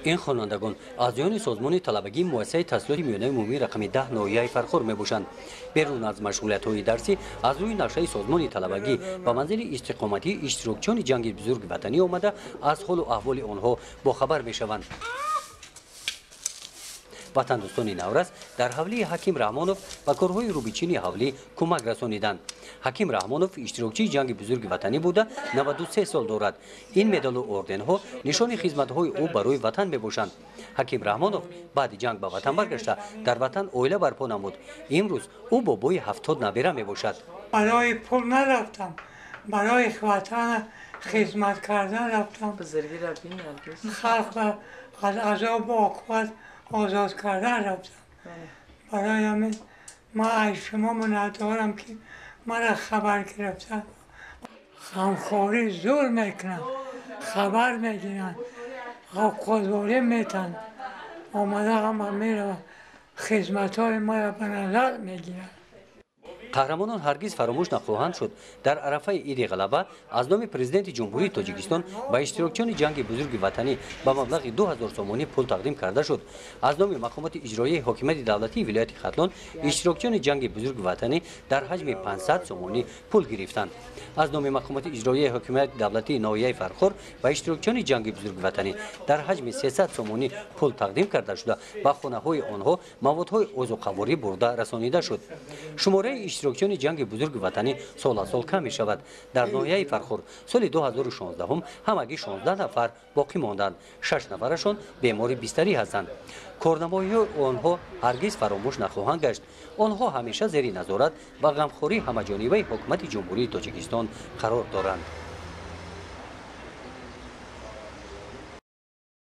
این خوانندگان اعضایان سازمان طلبگی مؤسسه تحصیلات میانه عمومی رقم 10 ناحیه فرخار میباشند. بیرون از مشغولیت‌های درسی از روی نقشه سازمان طلبگی با منزل استقامتی اشتراکچیان جنگ بزرگ وطنی آمده از حال و احوال آنها با خبر میشوند. وطن دوستان نورس در حوله حکیم رحمانوف و کارهای روبیچینی حوله کمک رسانیدند. حکیم رحمانوف اشتراکچی جنگ بزرگ وطنی بوده 93 سال دارد. این مدال و اردن ها نشان خدمت‌های او برای وطن میباشند. حکیم رحمانوف بعد جنگ به وطن برگشته در وطن عائله برپا نمود. امروز او با بوی 70 نبیره میباشد. برای پول نرفتم، برای وطن خدمت کردن رفتم. خلق از عذاب و عقوبت آزاد کردن رفتم. برای همین من شما ندارم که مرا خبر گرفتن. غمخواری زور میکنن، خبر میگیرن، قضاوت میتن. آمده هم میره خدمت های ما به نظر میگیرن. قهرمانان هرگز فراموش نخواهند شد. در عرفه عید غلبه از نام پرزیدنت جمهوری تاجیکستان به اشتراکچیان جنگ بزرگ وطنی به مبلغ 2000 سومانی پول تقدیم کرده شد. از نام مقامات اجرایی حکومت دولتی ولایت ختلان اشتراکچیان جنگ بزرگ وطنی در حجم 500 سومانی پول گرفتند. از نام مقامات اجرایی حکومت دولتی ناحیه فرخار و اشتراکچیان جنگ بزرگ وطنی در حجم 300 سومانی پول تقدیم کرده شده و خانه های آنها موادهای عضوقواری برده رسانیده شد. شماره اشتراکچیان جنگ بزرگ وطنی سال از سال کم می شود. در ناحیه فرخار سال 2016 همگی 16 نفر باقی ماندند. 6 نفرشان بیماری بستری هستند. کارنمایی آنها هرگز فراموش نخواهند گشت. آنها همیشه زیر نظارت و غمخواری همه‌جانبه حکومت جمهوری تاجیکستان قرار دارند.